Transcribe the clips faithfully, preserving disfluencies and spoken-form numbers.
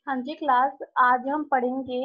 हाँ जी क्लास, आज हम पढ़ेंगे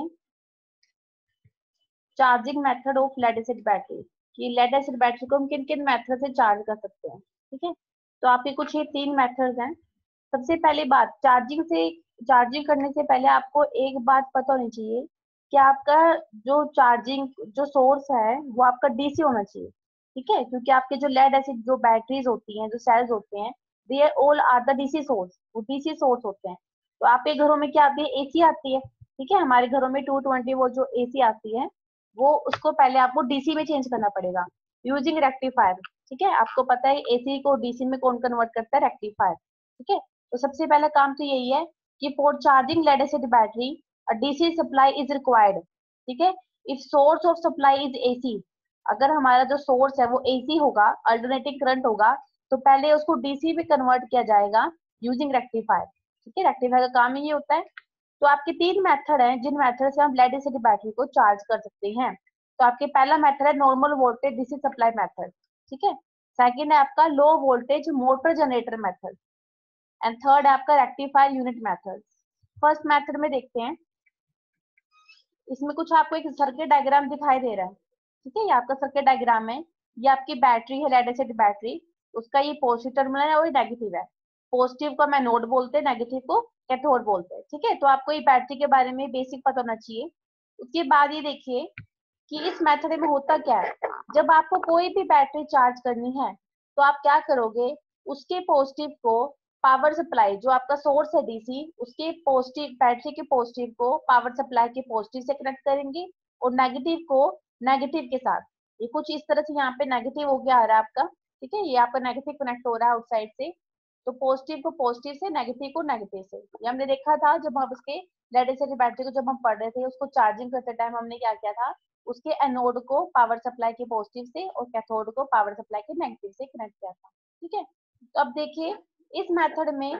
charging method of lead acid battery कि लेड एसिड बैटरी को हम किन किन मेथड से चार्ज कर सकते हैं। ठीक है, तो आपके कुछ ये तीन मेथड्स हैं। सबसे पहली बात, चार्जिंग से चार्जिंग करने से पहले आपको एक बात पता होनी चाहिए कि आपका जो चार्जिंग जो सोर्स है वो आपका डीसी होना चाहिए। ठीक है, क्योंकि आपके जो लेड एसिड जो बैटरीज होती हैं, जो सेल्स होते हैं, they all are the DC source, वो डीसी सोर्स होते हैं। तो आपके घरों में क्या आती है? एसी आती है। ठीक है, हमारे घरों में टू ट्वेंटी वो जो एसी आती है, वो उसको पहले आपको डीसी में चेंज करना पड़ेगा यूजिंग रेक्टिफायर। ठीक है, आपको पता है एसी को डीसी में कौन कन्वर्ट करता है? रेक्टिफायर। ठीक है, तो सबसे पहला काम तो यही है कि for charging lead acid battery a DC supply is required. ठीक है, if source of supply is AC, अगर हमारा जो सोर्स है वो एसी होगा, अल्टरनेटिंग करंट होगा, तो पहले उसको डीसी में कन्वर्ट किया जाएगा यूजिंग रेक्टिफायर। ठीक है, रेक्टिफायर का काम ही होता है। तो आपके तीन मेथड हैं जिन मेथड से हम लेड एसिड बैटरी को चार्ज कर सकते हैं। तो आपके पहला मेथड है normal voltage DC supply method. ठीक है, सेकंड है आपका low voltage motor generator method, and third है आपका rectifier unit method. First method में देखते हैं, इसमें कुछ आपको एक सर्किट डायग्राम दिखाई दे रहा है। ठीक है, ये आपका सर्किट डायग्राम है। ये आपकी बैटरी है, लेड एसिड बैटरी। उसका ये पॉजिटिव टर्मिनल है और ये नेगेटिव है। पॉजिटिव को हम एनोड बोलते हैं, नेगेटिव को कैथोड बोलते हैं। ठीक है, तो आपको ये बैटरी के बारे में बेसिक पता होना चाहिए। उसके बाद ये देखिए कि इस मेथड में होता क्या है। जब आपको कोई भी बैटरी चार्ज करनी है तो आप क्या करोगे, उसके पॉजिटिव को पावर सप्लाई, जो आपका सोर्स है डीसी, उसके पॉजिटिव बैटरी के पॉजिटिव को पावर सप्लाई के पॉजिटिव से कनेक्ट करेंगे और नेगेटिव को नेगेटिव के साथ। ये कुछ इस तरह से यहाँ पे नेगेटिव हो गया आ रहा है आपका। ठीक है, ये आपका नेगेटिव कनेक्ट हो रहा है आउटसाइड से, तो पॉजिटिव को पॉजिटिव से, नेगेटिव को नेगेटिव से। ये हमने देखा था जब हम उसके लेड एसिड बैटरी को जब हम पढ़ रहे थे, उसको चार्जिंग करते टाइम हमने क्या किया था, उसके एनोड को पावर सप्लाई के पॉजिटिव से और कैथोड को पावर सप्लाई के नेगेटिव से कनेक्ट किया था। ठीक है, तो अब देखिए इस मेथड में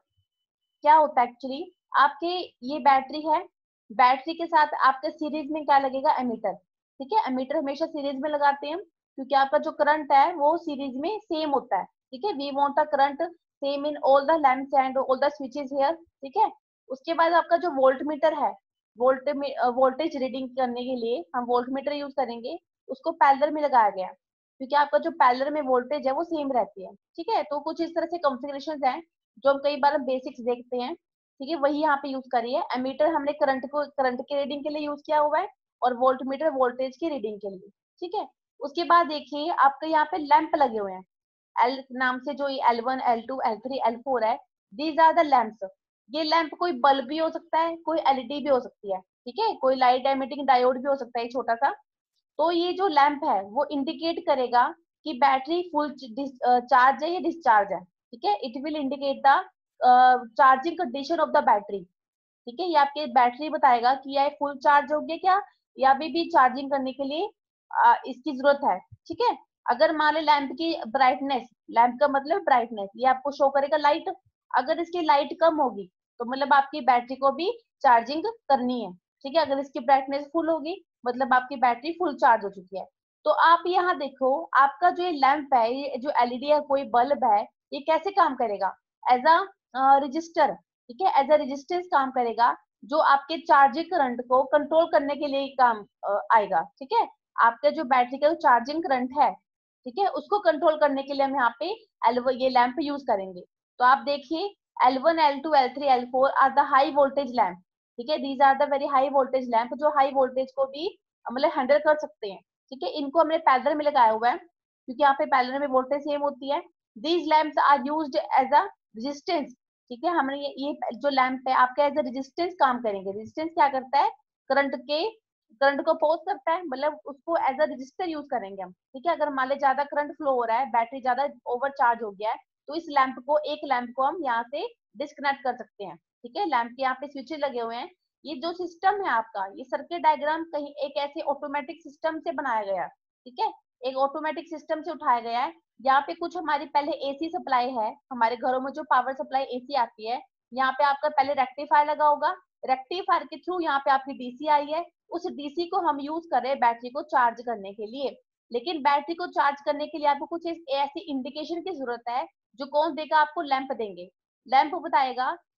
क्या होता है एक्चुअली, आपके ये बैटरी है, बैटरी के साथ आपके सीरीज में क्या लगेगा? एमीटर। ठीक है, एमीटर हमेशा सीरीज में लगाते हैं क्योंकि आपका जो करंट है वो सीरीज में सेम होता है। ठीक है, we want the current same in all the lamps and all the switches here. ठीक है, उसके बाद आपका जो वोल्ट मीटर है, वोल्ट वोल्टेज रीडिंग करने के लिए हम वोल्ट मीटर यूज करेंगे, उसको पैरेलल में लगाया गया क्योंकि आपका जो पैरेलल में वोल्टेज है वो सेम रहती है। ठीक है, तो कुछ इस तरह से कॉन्फ़िगरेशंस हैं जो हम कई बार हम बेसिक्स देखते हैं। ठीक है, वही यहाँ पे यूज करिए। एमीटर हमने करंट को करंट के रीडिंग के लिए यूज किया हुआ है और वोल्ट मीटर वोल्टेज की रीडिंग के लिए। ठीक है, उसके बाद देखिए आपके यहाँ पे लैंप लगे हुए हैं, एल नाम से, जो L one L two L three L four है, दीज आर द लैंप्स। ये लैंप कोई बल्ब भी हो सकता है, कोई एलईडी भी हो सकती है। ठीक है, कोई लाइट एमिटिंग डायोड भी हो सकता है छोटा सा। तो ये जो लैंप है वो इंडिकेट करेगा कि बैटरी फुल चार्ज है या डिस्चार्ज है। ठीक है, it will indicate the charging condition of the battery. ठीक है, ये आपके बैटरी बताएगा कि यह फुल चार्ज हो गया क्या, या अभी भी चार्जिंग करने के लिए आ, इसकी जरूरत है। ठीक है, अगर मान ले लैंप की ब्राइटनेस, लैंप का मतलब ब्राइटनेस, ये आपको शो करेगा लाइट। अगर इसकी लाइट कम होगी तो मतलब आपकी बैटरी को भी चार्जिंग करनी है। ठीक है, अगर इसकी ब्राइटनेस फुल होगी मतलब आपकी बैटरी फुल चार्ज हो चुकी है। तो आप यहाँ देखो, आपका जो ये लैंप है, ये जो एलईडी है, कोई बल्ब है, ये कैसे काम करेगा? As a resistor. ठीक है, एज अ रेजिस्टेंस काम करेगा, जो आपके चार्जिंग करंट को कंट्रोल करने के लिए काम अ, आएगा। ठीक है, आपका जो बैटरी का जो चार्जिंग करंट है, ठीक है, उसको कंट्रोल करने के लिए हम यहाँ पे एल ये लैंप यूज करेंगे। तो आप देखिए L one L two L three L four are the high voltage lamp. ठीक है, these are the very high voltage lamp, जो हाई वोल्टेज को भी मतलब हैंडल कर सकते हैं। ठीक है, इनको हमने पैरेलल में लगाया हुआ है क्योंकि यहाँ पे पैरेलल में वोल्टेज सेम होती है। These lamps are used as a resistance. ठीक है, हमने ये, ये जो लैंप है आपका एज अ रेजिस्टेंस काम करेंगे। रेजिस्टेंस क्या करता है? करंट के करंट को पोज करता है, मतलब उसको एज अ रजिस्टर यूज करेंगे हम। ठीक है, अगर मान ले ज्यादा करंट फ्लो हो रहा है, बैटरी ज्यादा ओवर चार्ज हो गया है, तो इस लैंप को, एक लैंप को हम यहाँ से डिस्कनेक्ट कर सकते हैं। ठीक है, लैंप के यहाँ पे स्विच लगे हुए हैं। ये जो सिस्टम है आपका, ये सर्किट डायग्राम कहीं एक ऐसे ऑटोमेटिक सिस्टम से बनाया गया। ठीक है, एक ऑटोमेटिक सिस्टम से उठाया गया है। यहाँ पे कुछ हमारी पहले एसी सप्लाई है, हमारे घरों में जो पावर सप्लाई एसी आती है, यहाँ पे आपका पहले रेक्टिफायर लगा होगा, रेक्टिफायर के थ्रू यहाँ पे आपकी डीसी आई है, उस डीसी को हम यूज कर रहे हैं बैटरी को चार्ज करने के लिए। लेकिन बैटरी को चार्ज करने के लिए आपको कुछ ऐसी इंडिकेशन की जरूरत है, जो कौन देगा? आपको लैंप देंगे। लैंप बताएगा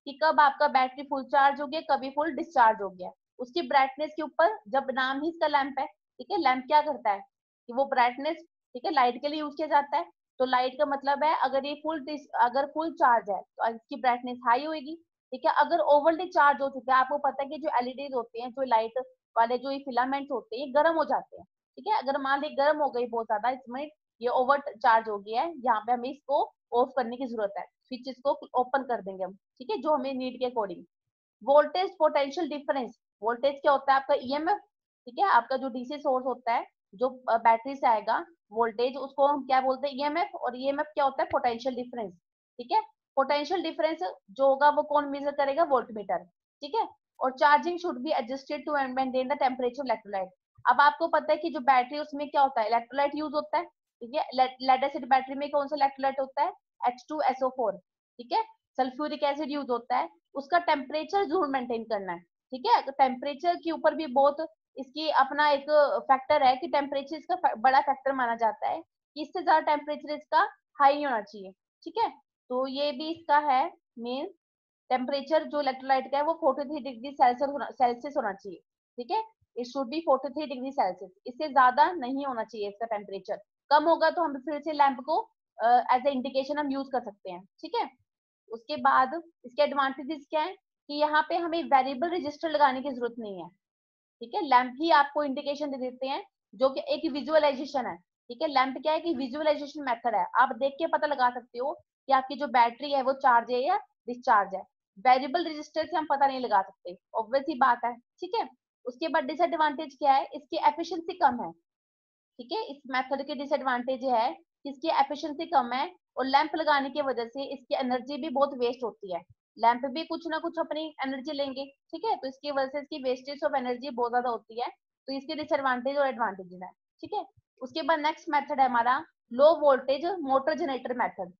कि कब आपका बैटरी फुल चार्ज हो गया, कभी फुल डिस्चार्ज हो गया। उसकी ब्राइटनेस के ऊपर, जब नाम ही इसका लैंप है, ठीक है, लैंप क्या करता है कि वो ब्राइटनेस, ठीक है, लाइट के लिए यूज किया जाता है। तो लाइट का मतलब है अगर ये फुल अगर फुल चार्ज है तो इसकी ब्राइटनेस हाई होगी, ठीक है। अगर ओवरली चार्ज हो चुका है, आपको पता है कि जो एलईडीज होते हैं, जो लाइट वाले जो ये फिलामेंट्स होते हैं, ये गर्म हो जाते हैं, ठीक है। अगर मान ली गर्म हो गई बहुत ज्यादा, इसमें ये ओवर चार्ज हो गया है, यहाँ पे हमें इसको ऑफ करने की जरूरत है, स्विचेस को ओपन कर देंगे हम, ठीक है, जो हमें नीड के according. Voltage potential difference, voltage क्या होता है आपका ईएमएफ, ठीक है, आपका जो डीसी सोर्स होता है, जो बैटरी से आएगा वोल्टेज, उसको हम क्या बोलते हैं, ईएमएफ। और ईएमएफ क्या होता है, पोटेंशियल डिफरेंस, ठीक है। पोटेंशियल डिफरेंस जो होगा वो कौन मेजर करेगा, वोल्टमीटर, ठीक है। और charging should be adjusted to maintain the temperature electrolyte. अब आपको पता है कि जो बैटरी, उसमें क्या होता है, इलेक्ट्रोलाइट यूज होता है, ठीक है। लेड एसिड बैटरी में कौन सा इलेक्ट्रोलाइट होता है, H two S O four, ठीक है। सल्फ्यूरिक एसिड यूज होता है, उसका टेम्परेचर जरूर मेंटेन करना है, ठीक है। तो टेम्परेचर के ऊपर भी बहुत इसकी अपना एक फैक्टर है कि टेम्परेचर इसका बड़ा फैक्टर माना जाता है कि इससे ज्यादा टेम्परेचर इसका हाई नहीं होना चाहिए, ठीक है। तो ये भी इसका है मेन, टेम्परेचर जो इलेक्ट्रोलाइट का है वो forty three degree celsius celsius होना चाहिए, ठीक है। It should be forty three degree celsius, इससे ज्यादा नहीं होना चाहिए इसका टेम्परेचर। कम होगा तो हम फिर से लैंप को एज ए इंडिकेशन हम यूज कर सकते हैं, ठीक है। उसके बाद इसके एडवांटेजेस क्या है कि यहाँ पे हमें वेरिएबल रजिस्टर लगाने की जरूरत नहीं है, ठीक है। लैंप ही आपको इंडिकेशन दे देते हैं, जो कि एक विजुअलाइजेशन है, ठीक है। लैंप क्या है कि विजुअलाइजेशन मेथड है, आप देख के पता लगा सकते हो कि आपकी जो बैटरी है वो चार्ज है या डिस्चार्ज है। वेरिएबल रजिस्टर से हम पता नहीं लगा सकते, ऑब्वियस ही बात है, ठीक है। उसके बाद डिसएडवांटेज क्या है, इसकी एफिशिएंसी कम है, ठीक है। इस मेथड के डिसएडवांटेज है कि इसकी एफिशिएंसी कम है, और लैंप लगाने की वजह से इसकी एनर्जी भी बहुत वेस्ट होती है। लैंप भी कुछ ना कुछ अपनी एनर्जी लेंगे, ठीक है, तो इसकी वजह से इसकी वेस्टेज ऑफ एनर्जी बहुत ज्यादा होती है। तो इसके डिसएडवांटेज और एडवांटेजेस है, ठीक है। उसके बाद नेक्स्ट मेथड है हमारा low voltage motor generator method.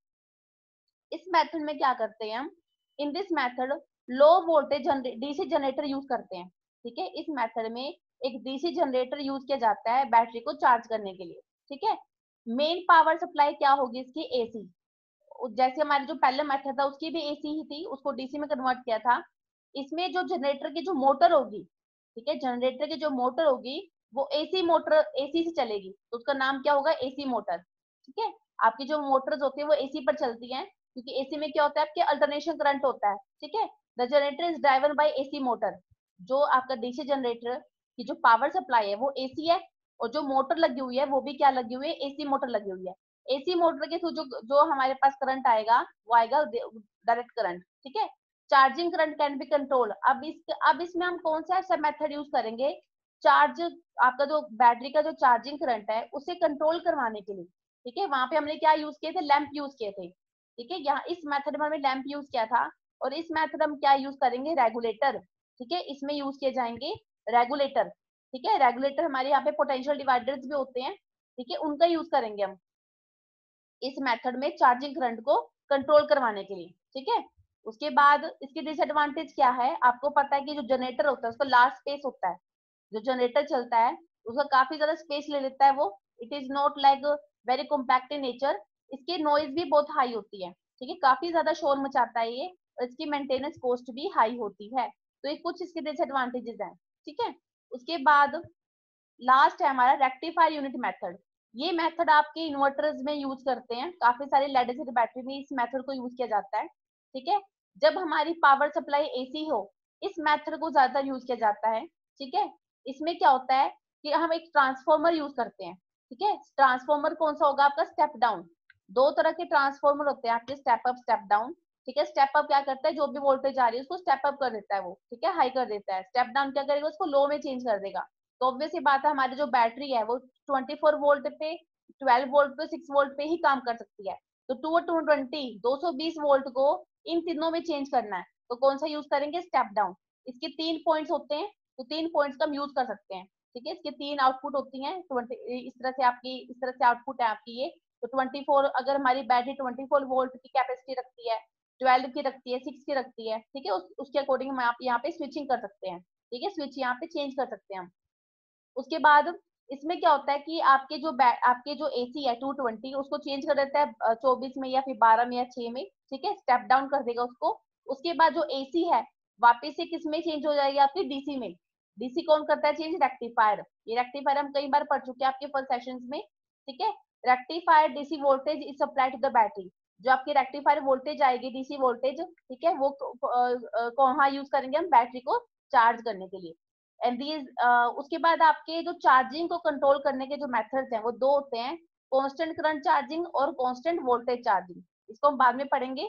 इस मेथड में क्या करते हैं हम, in this method low voltage DC generator use करते हैं, ठीक है। इस मेथड में एक डीसी जनरेटर यूज किया जाता है बैटरी को चार्ज करने के लिए, ठीक है। मेन पावर सप्लाई क्या होगी इसकी, एसी। जैसे हमारे जो पहले मेथड था उसकी भी एसी ही थी, उसको डीसी में कन्वर्ट किया था। इसमें जो जनरेटर की जो मोटर होगी, ठीक है, जनरेटर की जो मोटर होगी वो एसी मोटर, एसी से चलेगी, तो उसका नाम क्या होगा, एसी मोटर, ठीक है। आपकी जो मोटर्स होती है वो एसी पर चलती हैं, क्योंकि एसी में क्या होता है, आपके अल्टरनेशन करंट होता है, ठीक है। The generator is driven by AC motor. जो आपका डीसी जनरेटर की जो पावर सप्लाई है वो एसी है, और जो मोटर लगी हुई है वो भी क्या लगी हुई है, एसी मोटर लगी हुई है। एसी मोटर के थ्रू जो जो हमारे पास करंट आएगा वो आएगा डायरेक्ट करंट, ठीक है। Charging current can be control. अब इस अब इसमें हम कौन सा ऐसा मेथड यूज करेंगे, चार्ज, आपका जो बैटरी का जो चार्जिंग करंट है उसे कंट्रोल करवाने के लिए, ठीक है। वहां पे हमने क्या यूज किए थे, लैंप यूज किए थे, ठीक है। यहाँ इस मेथड में हमने लैंप यूज किया था, और इस मेथड हम क्या यूज करेंगे, रेगुलेटर, ठीक है। इसमें यूज किए जाएंगे रेगुलेटर, ठीक है। रेगुलेटर हमारे यहाँ पे पोटेंशियल डिवाइडर्स भी होते हैं, ठीक है, उनका यूज करेंगे हम इस मेथड में चार्जिंग करंट को कंट्रोल करवाने के लिए, ठीक है। उसके बाद इसकी डिसएडवांटेज क्या है, आपको पता है कि जो जनरेटर होता है उसका लार्ज स्पेस होता है, जो जनरेटर चलता है उसका काफी ज्यादा स्पेस ले लेता है वो। It is not like very compact in nature. इसकी नॉइज भी बहुत हाई होती है, ठीक है, काफी ज्यादा शोर मचाता है ये, और इसकी मेंटेनेंस कॉस्ट भी हाई होती है। तो ये कुछ इसके डिसएडवांटेजेस हैं, ठीक है। उसके बाद लास्ट है हमारा रेक्टिफायर यूनिट मेथड। ये मेथड आपके इन्वर्टर्स में यूज करते हैं, काफी सारे लेड एसिड बैटरी में इस मेथड को यूज किया जाता है, ठीक है। जब हमारी पावर सप्लाई एसी हो, इस मेथड को ज्यादा यूज किया जाता है, ठीक है। इसमें क्या होता है कि हम एक ट्रांसफॉर्मर यूज करते हैं, ठीक है। ट्रांसफॉर्मर कौन सा होगा आपका, स्टेप डाउन। दो तरह के ट्रांसफॉर्मर होते हैं आपके, स्टेप अप, स्टेप डाउन, ठीक है। स्टेप अप क्या करता है, जो भी वोल्टेज आ रही है उसको स्टेप अप कर देता है वो, ठीक है, हाई कर देता है। स्टेप डाउन क्या करेगा, उसको लो में चेंज कर देगा। तो ऑब्वियस ही बात है, हमारी जो बैटरी है वो ट्वेंटी फोर वोल्ट पे, ट्वेल्व वोल्ट पे, सिक्स वोल्ट पे ही काम कर सकती है। तो टू टू ट्वेंटी दो सौ बीस वोल्ट को इन तीनों में चेंज करना है, तो कौन सा यूज करेंगे, स्टेप डाउन। इसके तीन पॉइंट्स होते हैं, तो तीन पॉइंट्स का हम यूज कर सकते हैं, ठीक है। इसके तीन आउटपुट होती हैं, ट्वेंटी, इस तरह से आपकी, इस तरह से आउटपुट है आपकी ये। तो ट्वेंटी फोर, अगर हमारी बैटरी ट्वेंटी फोर वोल्ट की कैपेसिटी रखती है, ट्वेल्व की रखती है, सिक्स की रखती है, ठीक है, उस, उसके अकॉर्डिंग हम आप यहाँ पे स्विचिंग कर सकते हैं, ठीक है, स्विच यहाँ पे चेंज कर सकते हैं हम। उसके बाद इसमें क्या होता है कि आपके जो आपके जो एसी है टू ट्वेंटी, उसको चेंज कर देता है चौबीस में या फिर बारह में या छह में, ठीक है, स्टेप डाउन कर देगा उसको। उसके बाद जो एसी है वापस से किस में चेंज हो जाएगी, आपकी डीसी में। डीसी कौन करता है चेंज, रेक्टिफायर। ये रेक्टिफायर हम कई बार पढ़ चुके हैं आपके फर्स्ट सेशंस में, ठीक है। Rectifier DC voltage is supply to the battery. जो आपकी रेक्टिफायर वोल्टेज आएगी डीसी वोल्टेज, ठीक है, वो कहाँ यूज करेंगे हम, बैटरी को चार्ज करने के लिए। एंड दीज उसके बाद आपके जो चार्जिंग को कंट्रोल करने के जो मेथड्स हैं वो दो होते हैं, कांस्टेंट करंट चार्जिंग और कांस्टेंट वोल्टेज चार्जिंग। इसको हम बाद में पढ़ेंगे।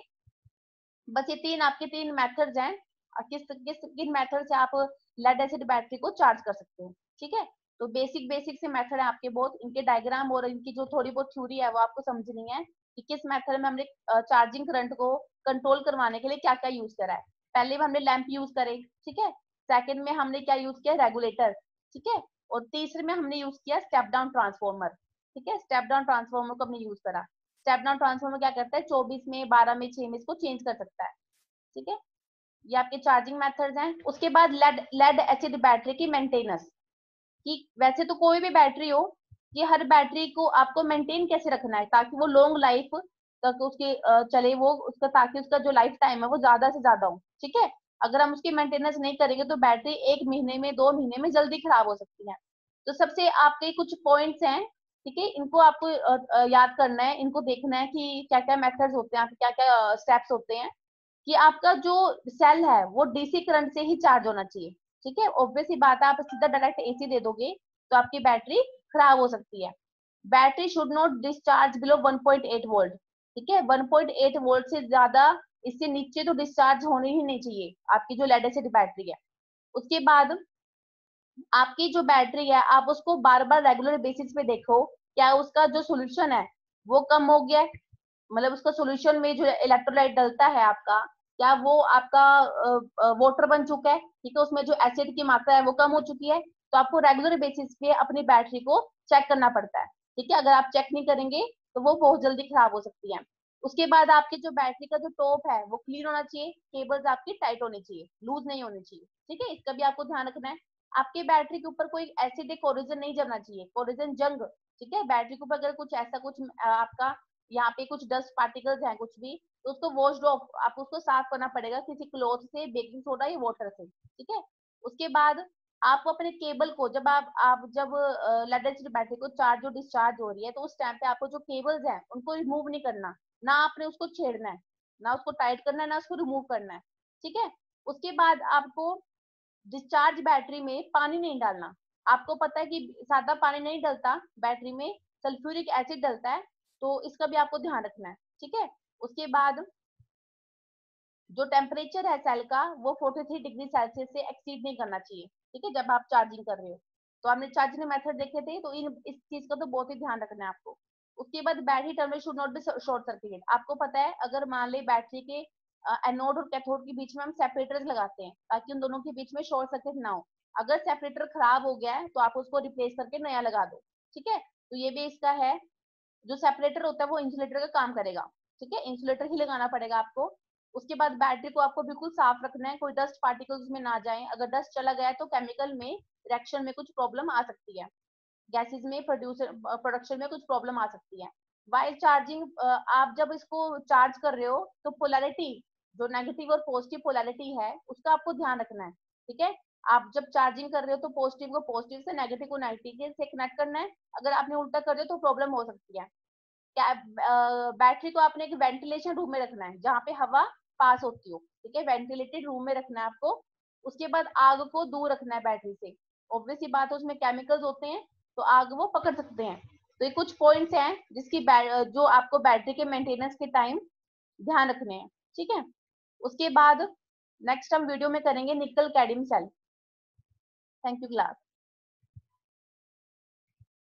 बस ये तीन आपके तीन मेथड्स हैं, किस किस किन मेथड से आप लेड एसिड बैटरी को चार्ज कर सकते हैं, ठीक है। तो बेसिक बेसिक से मेथड है आपके बहुत, इनके डायग्राम और इनकी जो थोड़ी बहुत थ्योरी है वो आपको समझनी है कि किस मेथड में हमने चार्जिंग करंट को कंट्रोल करवाने के लिए क्या क्या यूज करा है। पहले हमने लैंप यूज करे, ठीक है। सेकंड में हमने क्या यूज किया, रेगुलेटर, ठीक है। और तीसरे में हमने यूज किया स्टेप डाउन ट्रांसफॉर्मर, ठीक है। स्टेप डाउन ट्रांसफॉर्मर को हमने यूज करा। स्टेप डाउन ट्रांसफॉर्मर क्या करता है, चौबीस में, बारह में, छह में इसको चेंज कर सकता है, ठीक है। ये आपके चार्जिंग मेथड्स हैं। उसके बाद लेड लेड एसिड बैटरी की मेंटेनेंस, कि वैसे तो कोई भी बैटरी हो, कि हर बैटरी को आपको मेंटेन कैसे रखना है ताकि वो लॉन्ग लाइफ तक उसके चले, वो उसका ताकि उसका जो लाइफ टाइम है वो ज्यादा से ज्यादा हो, ठीक है। अगर हम उसकी मेंटेनेंस नहीं करेंगे तो बैटरी एक महीने में, दो महीने में जल्दी खराब हो सकती है। तो सबसे आपके कुछ पॉइंट्स हैं, ठीक है, इनको आपको याद करना है, इनको देखना है कि क्या क्या मेथड्स होते हैं, क्या क्या स्टेप्स होते हैं, कि आपका जो सेल है वो डीसी करंट से ही चार्ज होना चाहिए, ठीक है। ऑब्वियस ही बात है, आप सीधा डायरेक्ट एसी दे दोगे तो आपकी बैटरी खराब हो सकती है। Battery should not discharge below one point eight volt, ठीक है। वन पॉइंट एट वोल्ट से ज्यादा, इससे नीचे तो डिस्चार्ज होने ही नहीं चाहिए आपकी जो लेड एसिड बैटरी है। उसके बाद आपकी जो बैटरी है आप उसको बार बार रेगुलर बेसिस पे देखो, क्या उसका जो सोल्यूशन है वो कम हो गया है, मतलब उसका सोल्यूशन में जो इलेक्ट्रोलाइट डलता है आपका, क्या वो आपका वाटर बन चुका है, ठीक है, उसमें जो एसिड की मात्रा है वो कम हो चुकी है। तो आपको रेगुलर बेसिस पे अपनी बैटरी को चेक करना पड़ता है, ठीक है। अगर आप चेक नहीं करेंगे तो वो बहुत जल्दी खराब हो सकती है। उसके बाद आपकी जो बैटरी का जो टॉप है वो क्लीन होना चाहिए, केबल्स आपकी टाइट होनी चाहिए, लूज नहीं होनी चाहिए, ठीक है। इसका भी आपको ध्यान रखना है। आपके बैटरी के ऊपर कोई एसिड कोरोजन नहीं जमना चाहिए, कोरोजन जंग, ठीक है। बैटरी के ऊपर अगर कुछ ऐसा कुछ आपका यहाँ पे कुछ डस्ट पार्टिकल्स हैं कुछ भी, तो उसको वॉश ऑफ, आपको उसको साफ करना पड़ेगा किसी क्लॉथ से, बेकिंग सोडा या वाटर से, ठीक है। उसके बाद आप अपने केबल को, जब आप आप जब लेड एसिड बैटरी को चार्ज और डिस्चार्ज हो रही है तो उस टाइम पे आपको जो केबल्स हैं उनको रिमूव नहीं करना, ना आपने उसको छेड़ना है, ना उसको टाइट करना है, ना उसको रिमूव करना है, ठीक है। उसके बाद आपको डिस्चार्ज बैटरी में पानी नहीं डालना। आपको पता है कि सादा पानी नहीं डलता बैटरी में, सल्फ्यूरिक एसिड डलता है, तो इसका भी आपको ध्यान रखना है, ठीक है। उसके बाद जो टेम्परेचर है सेल का वो तैंतालीस डिग्री सेल्सियस से एक्सीड नहीं करना चाहिए, ठीक है, जब आप चार्जिंग कर रहे हो। तो आपने चार्जिंग मेथड देखे थे, तो इन इस चीज का तो बहुत ही ध्यान रखना है आपको। उसके बाद battery terminal should not be short circuited. आपको पता है अगर मान ले बैटरी के एनोड और कैथोड के बीच में हम सेपरेटर्स लगाते हैं ताकि उन दोनों के बीच में शॉर्ट सर्किट ना हो, अगर सेपरेटर खराब हो गया है तो आप उसको रिप्लेस करके नया लगा दो, ठीक है। तो ये भी इसका है, जो सेपरेटर होता है वो इंसुलेटर का काम करेगा, ठीक है, इंसुलेटर ही लगाना पड़ेगा आपको। उसके बाद बैटरी को आपको बिल्कुल साफ रखना है, कोई डस्ट पार्टिकल्स उसमें ना जाए, अगर डस्ट चला गया तो केमिकल में रिएक्शन में कुछ प्रॉब्लम आ सकती है, गैसेस में प्रोड्यूसर प्रोडक्शन में कुछ प्रॉब्लम आ सकती है। वाइल चार्जिंग, आप जब इसको चार्ज कर रहे हो तो पोलैरिटी, जो नेगेटिव और पॉजिटिव पोलैरिटी है उसका आपको ध्यान रखना है, ठीक है। आप जब चार्जिंग कर रहे हो तो पॉजिटिव को पॉजिटिव से, नेगेटिव को नेगेटिव से कनेक्ट करना है। अगर आपने उल्टा कर रहे हो तो प्रॉब्लम हो सकती है। क्या बैटरी को आपने एक वेंटिलेशन रूम में रखना है जहाँ पे हवा पास होती हो, ठीक है, वेंटिलेटेड रूम में रखना है आपको। उसके बाद आग को दूर रखना है बैटरी से, ऑब्वियस ही बात है उसमें केमिकल्स होते हैं तो आग वो पकड़ सकते हैं। तो ये कुछ पॉइंट्स हैं जिसकी जो आपको बैटरी के मेंटेनेंस के टाइम ध्यान रखने हैं, ठीक है। उसके बाद नेक्स्ट हम वीडियो में करेंगे nickel cadmium cell. Thank you class.